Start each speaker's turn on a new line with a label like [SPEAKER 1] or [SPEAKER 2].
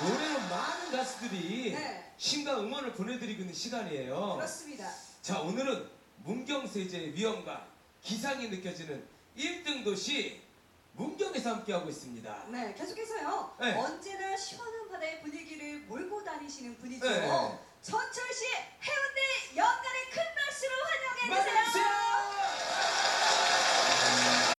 [SPEAKER 1] 올해는 많은 가수들이
[SPEAKER 2] 네.
[SPEAKER 1] 신과 응원을 보내드리고 있는 시간이에요.
[SPEAKER 2] 그렇습니다.
[SPEAKER 1] 자, 오늘은 문경세제의 위엄과 기상이 느껴지는 1등 도시 문경에서 함께하고 있습니다.
[SPEAKER 2] 네, 계속해서요.
[SPEAKER 1] 네.
[SPEAKER 2] 언제나 시원한 바다의 분위기를 몰고 다니시는 분이죠.
[SPEAKER 1] 네.
[SPEAKER 2] 전철 씨